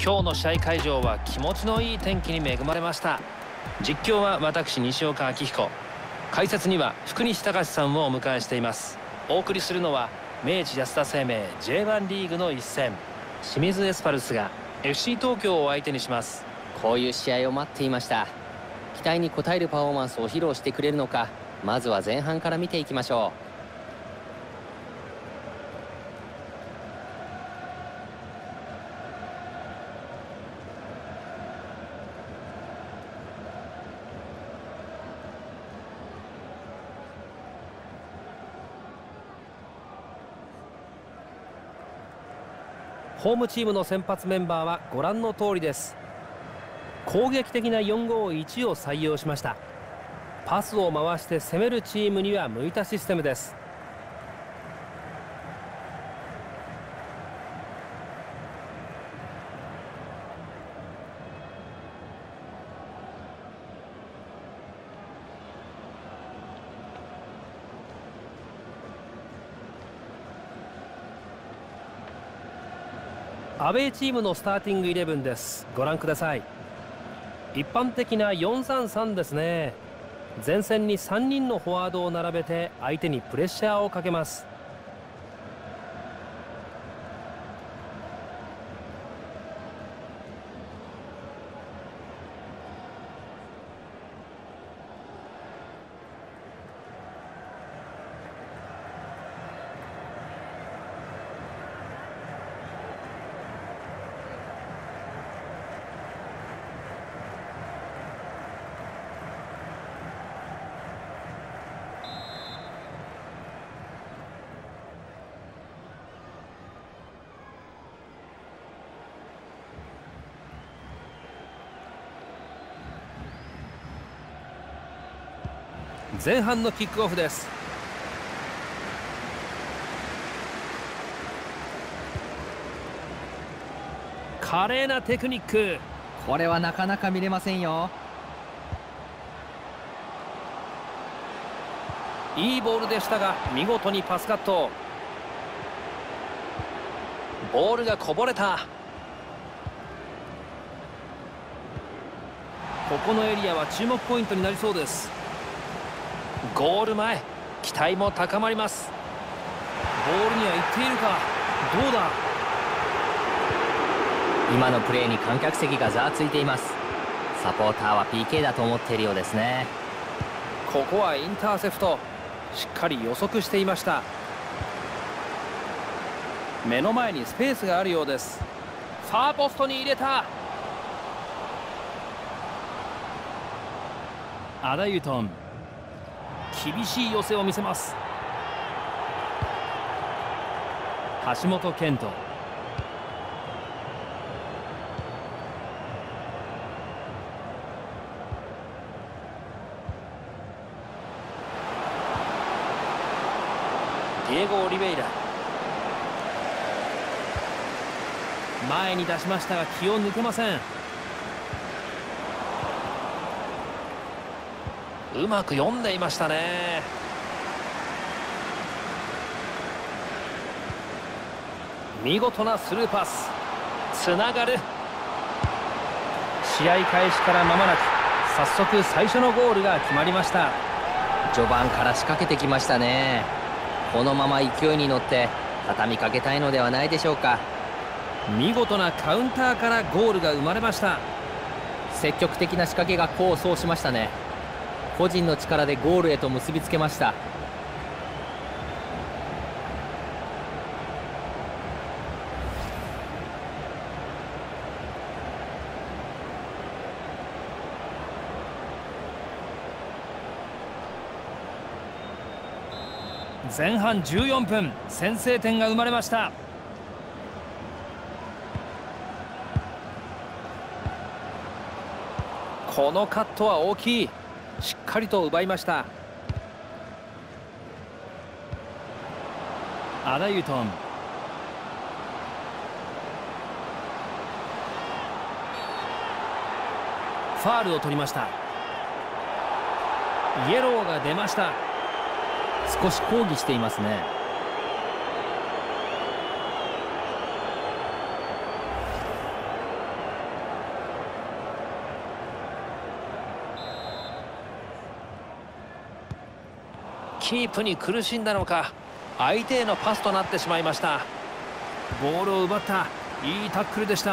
今日の試合会場は気持ちのいい天気に恵まれました。実況は私西岡明彦、解説には福西隆さんをお迎えしています。お送りするのは明治安田生命 J1 リーグの一戦、清水エスパルスが FC 東京を相手にします。 こういう試合を待っていました。期待に応えるパフォーマンスを披露してくれるのか、まずは前半から見ていきましょう。 ホームチームの先発メンバーはご覧の通りです。攻撃的な 4-5-1 を採用しました。パスを回して攻めるチームには向いたシステムです。アウェーチームのスターティングイレブンです。ご覧ください。一般的な 4-3-3 ですね。前線に3人のフォワードを並べて相手にプレッシャーをかけます。前半のキックオフです。華麗なテクニック、 これはなかなか見れませんよ。 いいボールでしたが見事にパスカット。ボールがこぼれた。ここのエリアは注目ポイントになりそうです。ゴール前、期待も高まります。ボールには行っているか、どうだ。 今のプレーに観客席がざわついています。サポーターは PK だと思っているようですね。 ここはインターセプト、しっかり予測していました。目の前にスペースがあるようです。ファーポストに入れた。アダユトン、厳しい寄せを見せます。橋本健人、ディエゴ・オリベイラ、前に出しましたが気を抜けません。うまく読んでいましたね。見事なスルーパス、つながる。試合開始から間もなく早速最初のゴールが決まりました。 序盤から仕掛けてきましたね。このまま勢いに乗って畳みかけたいのではないでしょうか。 見事なカウンターからゴールが生まれました。 積極的な仕掛けが功を奏しましたね。個人の力でゴールへと結びつけました。 前半14分、先制点が生まれました。このカットは大きい。しっかりと奪いました。アダユトン、ファールを取りました。イエローが出ました。 少し抗議していますね。 キープに苦しんだのか相手へのパスとなってしまいました。ボールを奪った。いいタックルでした。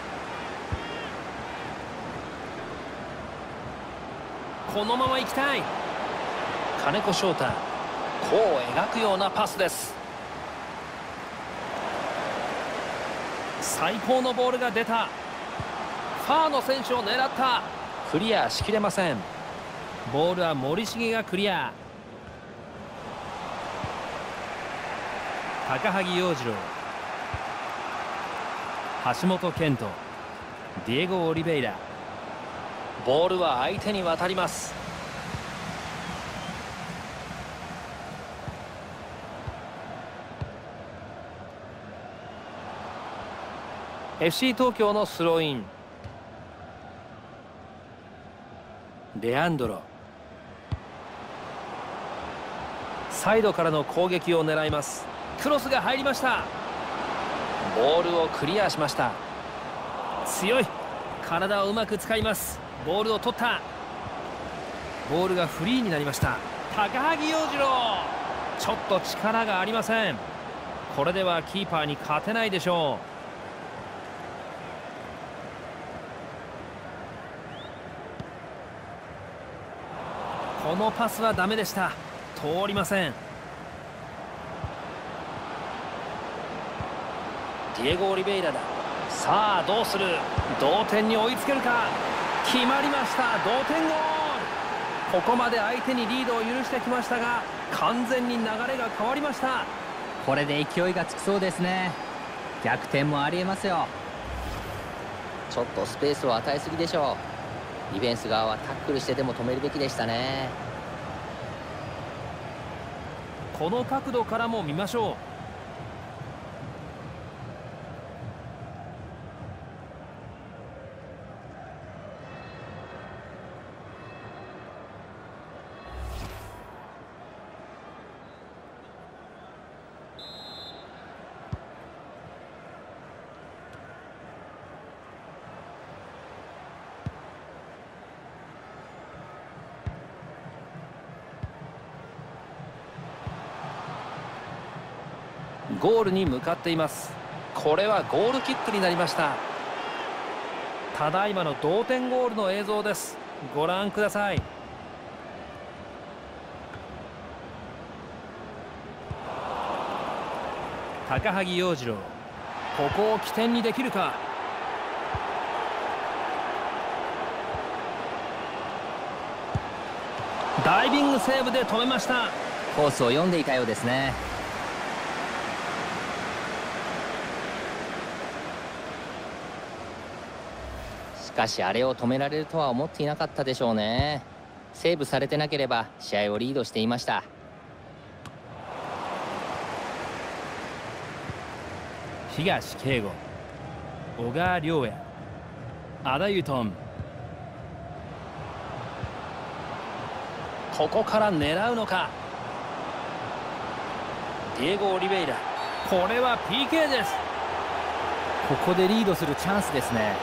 このまま行きたい。金子翔太、弧を描くようなパスです。最高のボールが出た。ファーの選手を狙った。クリアしきれません。ボールは森重がクリア。高萩洋次郎、橋本健人、ディエゴ・オリベイラ。ボールは相手に渡ります。FC 東京のスローイン。レアンドロ、サイドからの攻撃を狙います。クロスが入りました。ボールをクリアしました。強い。体をうまく使います。ボールを取った。ボールがフリーになりました。高萩洋次郎、ちょっと力がありません。これではキーパーに勝てないでしょう。このパスはダメでした。通りません。ディエゴ・オリベイラだ。さあどうする。同点に追いつけるか。決まりました。同点ゴール。ここまで相手にリードを許してきましたが完全に流れが変わりました。 これで勢いがつきそうですね。逆転もありえますよ。 ちょっとスペースを与えすぎでしょう。ディフェンス側はタックルしてでも止めるべきでしたね。 この角度からも見ましょう。ゴールに向かっています。これはゴールキックになりました。ただいまの同点ゴールの映像です。ご覧ください。高萩洋次郎、ここを起点にできるか。ダイビングセーブで止めました。 コースを読んでいたようですね。 しかしあれを止められるとは思っていなかったでしょうね。セーブされてなければ試合をリードしていました。 東慶吾、小川亮也、アダユトン。ここから狙うのか。ディエゴ・オリベイラ、これは PK です。 ここでリードするチャンスですね。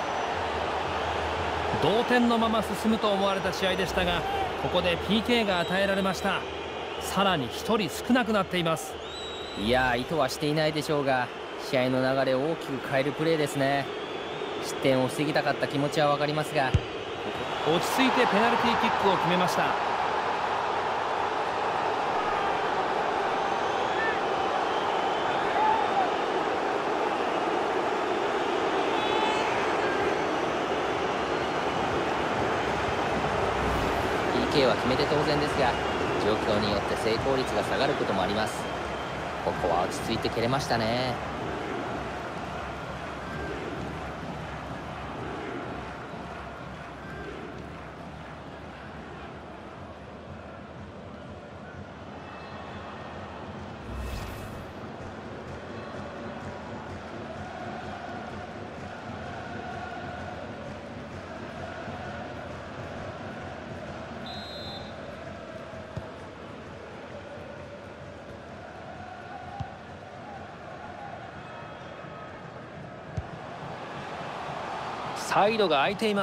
同点のまま進むと思われた試合でしたがここで PK が与えられました。さらに1人少なくなっています。 いやー、意図はしていないでしょうが試合の流れを大きく変えるプレーですね。失点を防ぎたかった気持ちは分かりますが落ち着いてペナルティーキックを決めました。 PK は決めて当然ですが状況によって成功率が下がることもあります。ここは落ち着いて蹴れましたね。 サイドが空いています。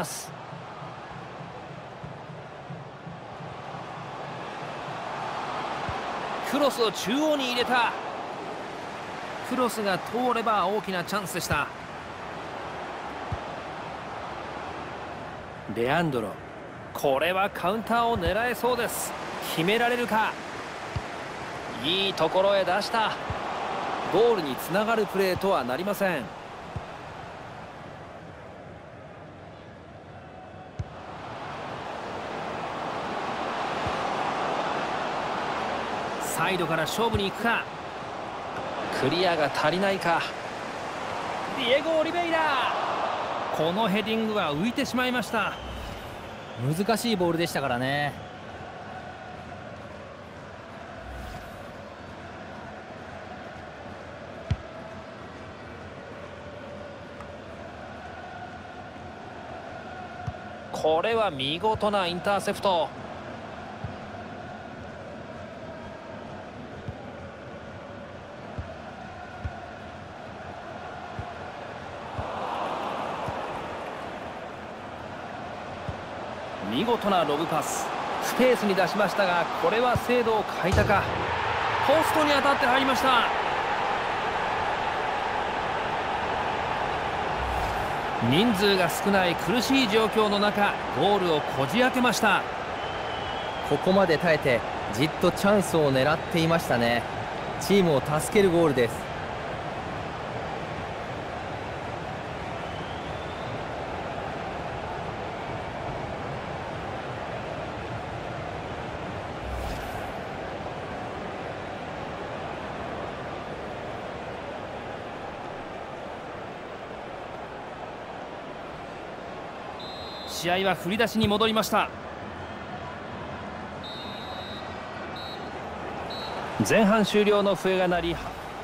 クロスを中央に入れた。クロスが通れば大きなチャンスでした。レアンドロ、これはカウンターを狙えそうです。決められるか。いいところへ出した。ゴールにつながるプレーとはなりません。サイドから勝負に行くか。クリアが足りないか。ディエゴ・オリベイラ、このヘディングは浮いてしまいました。 難しいボールでしたからね。 これは見事なインターセプト。見事なロブパス。スペースに出しましたが、これは精度を欠いたか。ポストに当たって入りました。人数が少ない苦しい状況の中、ゴールをこじ開けました。 ここまで耐えてじっとチャンスを狙っていましたね。チームを助けるゴールです。 試合は振り出しに戻りました。前半終了の笛が鳴り、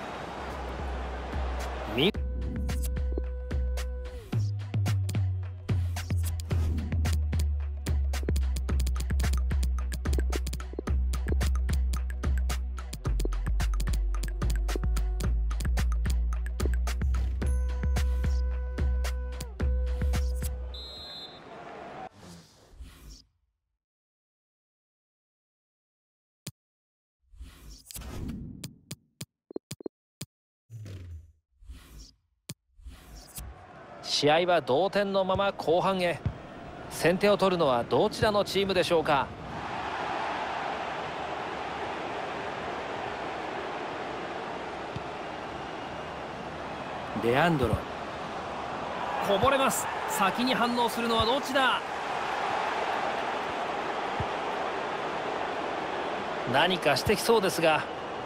試合は同点のまま後半へ。先手を取るのはどちらのチームでしょうか。レアンドロ、こぼれます。先に反応するのはどっちだ。何かしてきそうですが、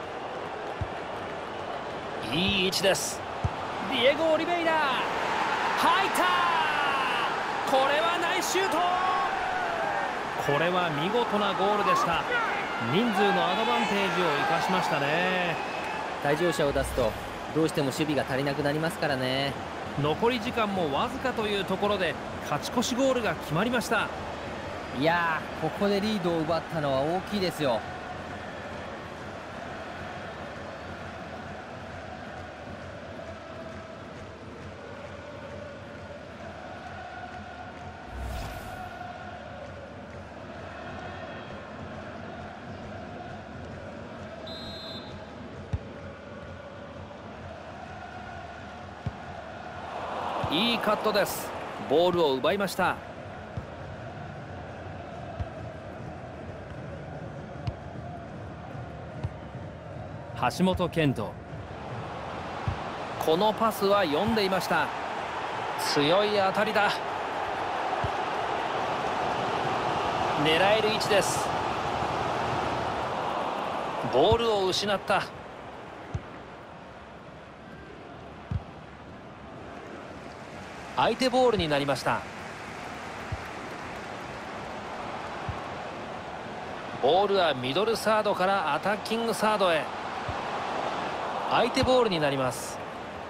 いい位置です。ディエゴ・オリベイラ、入った。これはナイスシュート。これは見事なゴールでした。人数のアドバンテージを生かしましたね。 退場者を出すとどうしても守備が足りなくなりますからね。 残り時間もわずかというところで勝ち越しゴールが決まりました。 いやー、ここでリードを奪ったのは大きいですよ。 いいカットです。ボールを奪いました。橋本健人、このパスは読んでいました。強い当たりだ。狙える位置です。ボールを失った。相手ボールになりました。ボールはミドルサードからアタッキングサードへ。相手ボールになります。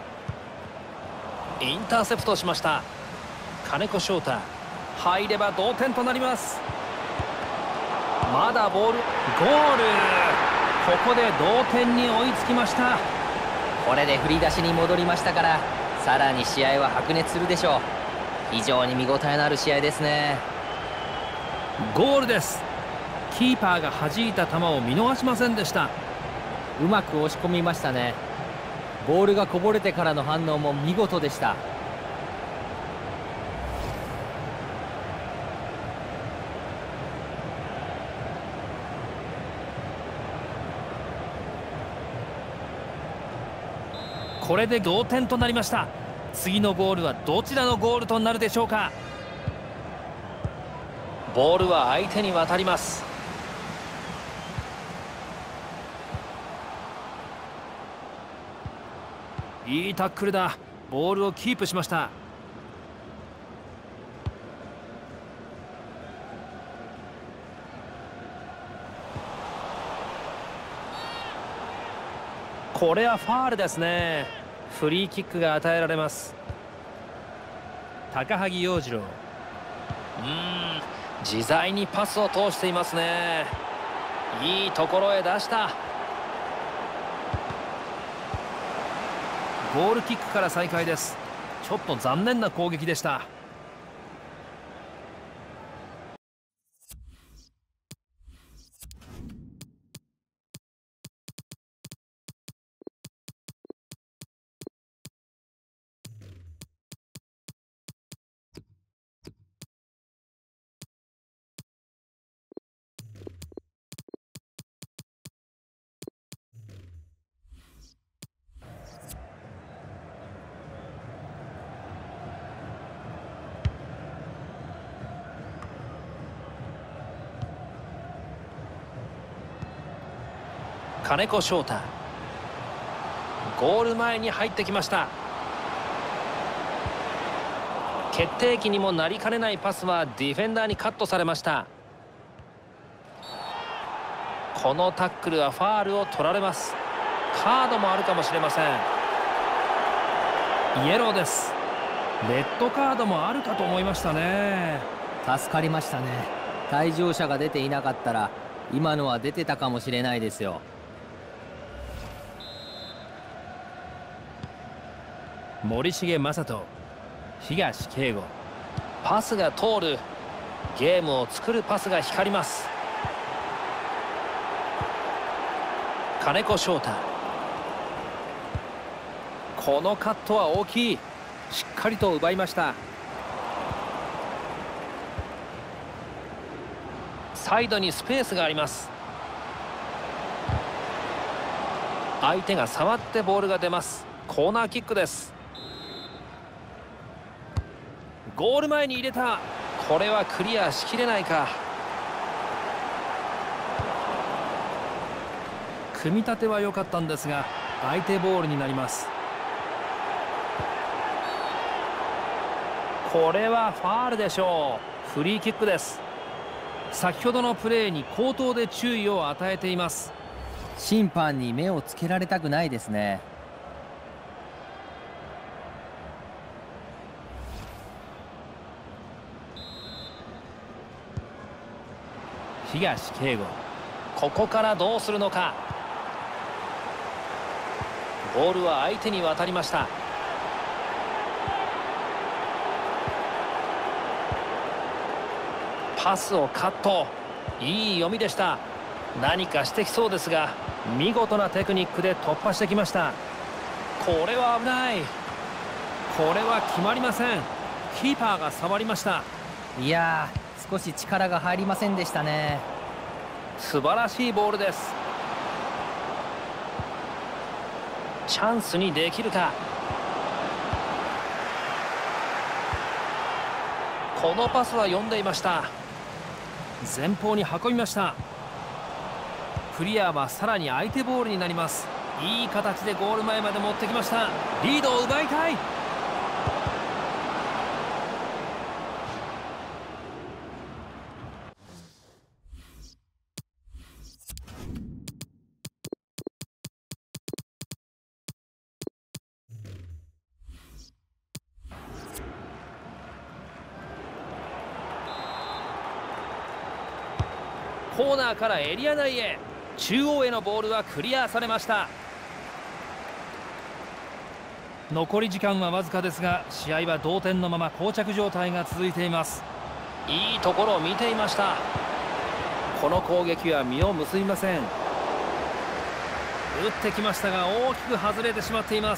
インターセプトしました。金子翔太、入れば同点となります。まだボール、ゴール。ここで同点に追いつきました。 これで振り出しに戻りましたから、さらに試合は白熱するでしょう。非常に見応えのある試合ですね。 ゴールです。キーパーが弾いた球を見逃しませんでした。 うまく押し込みましたね。ボールがこぼれてからの反応も見事でした。 これで同点となりました。次のゴールはどちらのゴールとなるでしょうか。ボールは相手に渡ります。いいタックルだ。ボールをキープしました。これはファールですね。フリーキックが与えられます。高萩陽次郎、自在にパスを通していますね。いいところへ出した。ゴールキックから再開です。ちょっと残念な攻撃でした。金子翔太、ゴール前に入ってきました。決定機にもなりかねないパスはディフェンダーにカットされました。このタックルはファールを取られます。カードもあるかもしれません。イエローです。レッドカードもあるかと思いましたね。 助かりましたね。退場者が出ていなかったら今のは出てたかもしれないですよ。 森重真人、東慶吾、パスが通る。ゲームを作るパスが光ります。金子翔太、このカットは大きい。しっかりと奪いました。サイドにスペースがあります。相手が触ってボールが出ます。コーナーキックです。ゴール前に入れた。これはクリアしきれないか。組み立ては良かったんですが相手ボールになります。これはファールでしょう。フリーキックです。先ほどのプレーに口頭で注意を与えています。 審判に目をつけられたくないですね。 東慶吾、ここからどうするのか。ボールは相手に渡りました。パスをカット。いい読みでした。何かしてきそうですが見事なテクニックで突破してきました。これは危ない。これは決まりません。キーパーが触りました。 いやー、少し力が入りませんでしたね。 素晴らしいボールです。チャンスにできるか。このパスは読んでいました。前方に運びました。クリアはさらに相手ボールになります。いい形でゴール前まで持ってきました。リードを奪いたい。コーナーからエリア内へ。中央へのボールはクリアされました。残り時間はわずかですが試合は同点のまま膠着状態が続いています。いいところを見ていました。この攻撃は実を結びません。 打ってきましたが大きく外れてしまっています。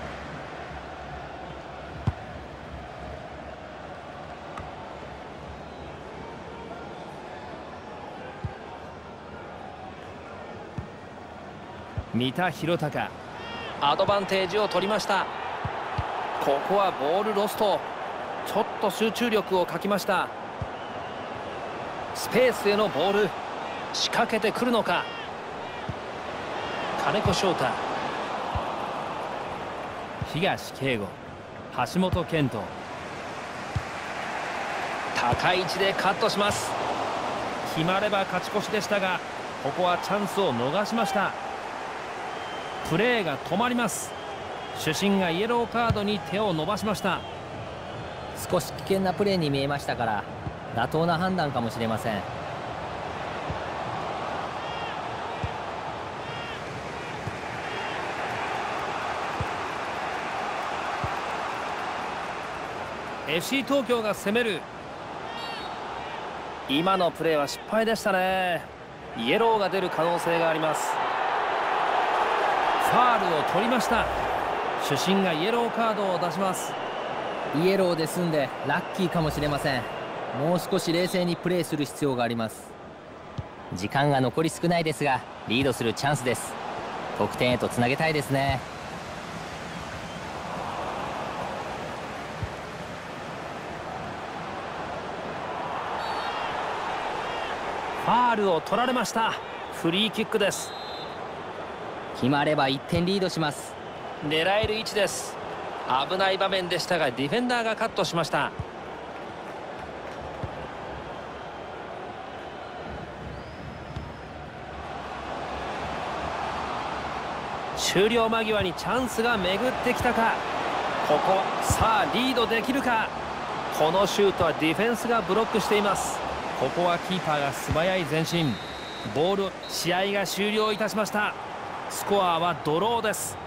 三田博隆、アドバンテージを取りました。ここはボールロスト。ちょっと集中力を欠きました。スペースへのボール、仕掛けてくるのか。金子翔太、東慶吾、橋本健人、高い位置でカットします。決まれば勝ち越しでしたが、ここはチャンスを逃しました。プレーが止まります。主審がイエローカードに手を伸ばしました。 少し危険なプレーに見えましたから妥当な判断かもしれません。 FC 東京が攻める。今のプレーは失敗でしたね。イエローが出る可能性があります。ファールを取りました。主審がイエローカードを出します。 イエローで済んでラッキーかもしれません。もう少し冷静にプレーする必要があります。 時間が残り少ないですがリードするチャンスです。得点へとつなげたいですね。 ファールを取られました。フリーキックです。 決まれば1点リードします。 狙える位置です。危ない場面でしたがディフェンダーがカットしました。終了間際にチャンスが巡ってきたか。ここはさあリードできるか。このシュートはディフェンスがブロックしています。ここはキーパーが素早い前進。ボール、試合が終了いたしました。スコアはドローです。